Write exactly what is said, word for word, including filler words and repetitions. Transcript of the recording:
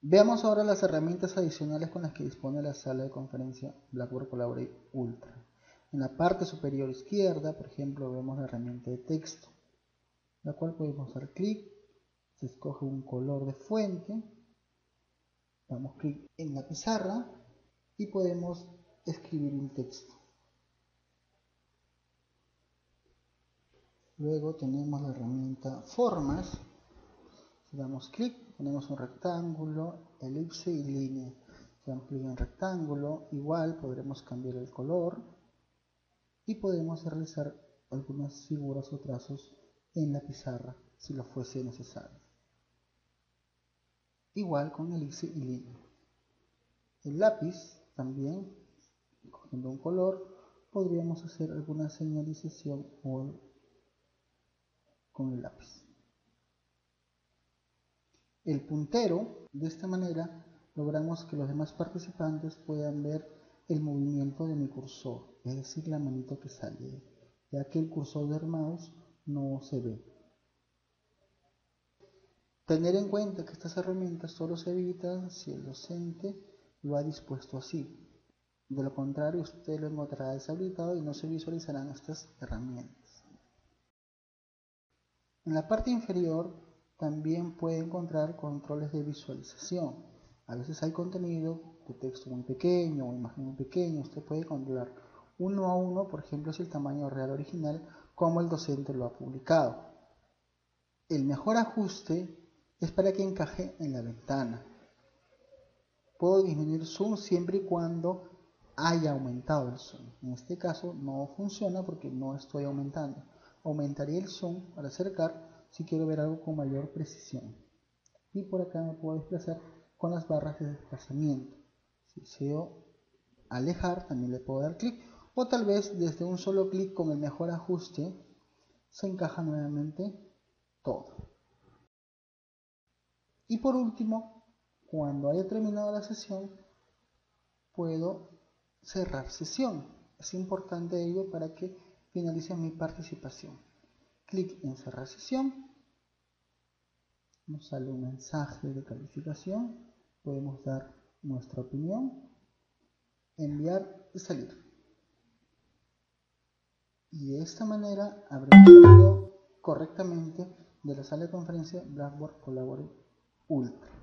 Veamos ahora las herramientas adicionales con las que dispone la sala de conferencia Blackboard Collaborate Ultra. En la parte superior izquierda, por ejemplo, vemos la herramienta de texto, la cual podemos dar clic, se escoge un color de fuente, damos clic en la pizarra y podemos escribir un texto. Luego tenemos la herramienta Formas, si damos clic tenemos un rectángulo, elipse y línea. Si damos clic en rectángulo, igual podremos cambiar el color y podemos realizar algunas figuras o trazos en la pizarra si lo fuese necesario. Igual con elipse y línea. El lápiz también, cogiendo un color, podríamos hacer alguna señalización con el lápiz. El puntero, de esta manera logramos que los demás participantes puedan ver el movimiento de mi cursor, es decir, la manito que sale, ya que el cursor del mouse no se ve. Tener en cuenta que estas herramientas solo se habilitan si el docente lo ha dispuesto así. De lo contrario, usted lo encontrará deshabilitado y no se visualizarán estas herramientas. En la parte inferior también puede encontrar controles de visualización. A veces hay contenido de texto muy pequeño o imagen muy pequeña. Usted puede controlar uno a uno, por ejemplo, si el tamaño real original, como el docente lo ha publicado. El mejor ajuste es para que encaje en la ventana. Puedo disminuir zoom siempre y cuando haya aumentado el zoom. En este caso no funciona porque no estoy aumentando. Aumentaría el zoom para acercar si quiero ver algo con mayor precisión. Y por acá me puedo desplazar con las barras de desplazamiento. Si deseo alejar, también le puedo dar clic. O tal vez desde un solo clic con el mejor ajuste se encaja nuevamente todo. Y por último, cuando haya terminado la sesión, puedo cerrar sesión. Es importante ello para que finalice mi participación. Clic en cerrar sesión. Nos sale un mensaje de calificación. Podemos dar nuestra opinión, enviar y salir. Y de esta manera habremos salido correctamente de la sala de conferencia Blackboard Collaborate Ultra.